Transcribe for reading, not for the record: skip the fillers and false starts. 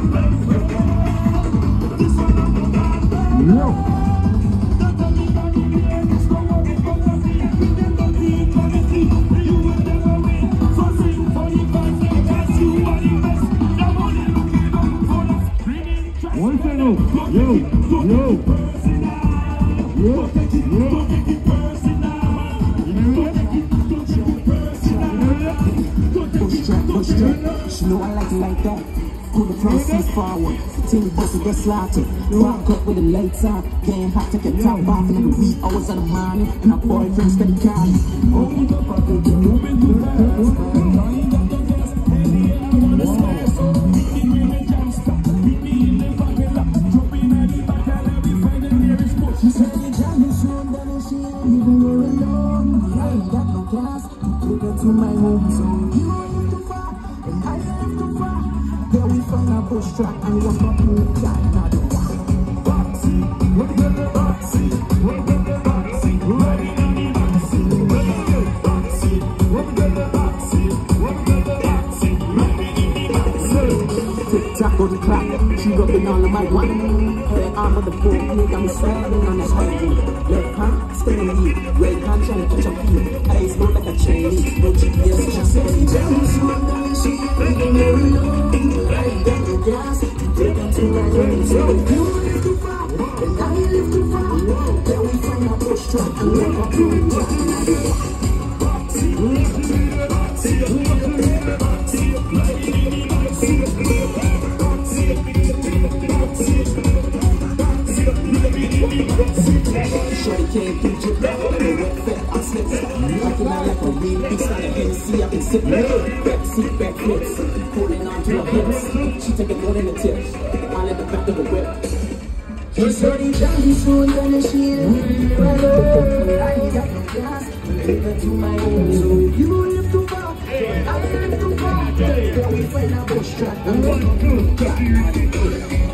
She know I like that. Pull the proceeds forward. Till bust it, get slaughtered. Rock up with the lights out. Getting hot, take your top off. And every week I was on the money. And my boyfriend steady calling. Open up, I think you're moving too fast. Now you got the gas. I wanna smash. So meet me in the jam stop. Meet me in the fucking lot. Jump in at the back and every Friday there is push. She said the jam is soon, then she ain't even here alone. I ain't got no gas. Take her to my home. So you live too far. And I live too far. There we find a bush track and walk up in the car. Now the boxy, look at the boxy, look at the boxy, riding on the boxy, look at the boxy, look at the boxy, look at the boxy, riding in the boxy. Tick tock on the clock, she rubbing all of my wine. Her arm on the floor, got me sweating on the high. Left hand, spinning me, right hand trying to catch up here. Eyes go like a Chinese, no GPS, she said, James, she ain't very long. I got the gas, take her to my home. So you live too far, and I live too far. Then we find a bush track and walk up to the track. Boxy, look at the boxy, look at the boxy, riding in the boxy, boxy, shorty came through Japan, and the wet fat I slipped. Looking out like a real beast out of Hennessy, I've been sipping. Backseat, backflips, holding on to her hips. She taking more than a tip, all in the back of the whip. She said he Johnny soon, then she ain't brother. I ain't got no gas, take her to my home. So you live too far, I live too far. Then we find a bush track and walk up to the car.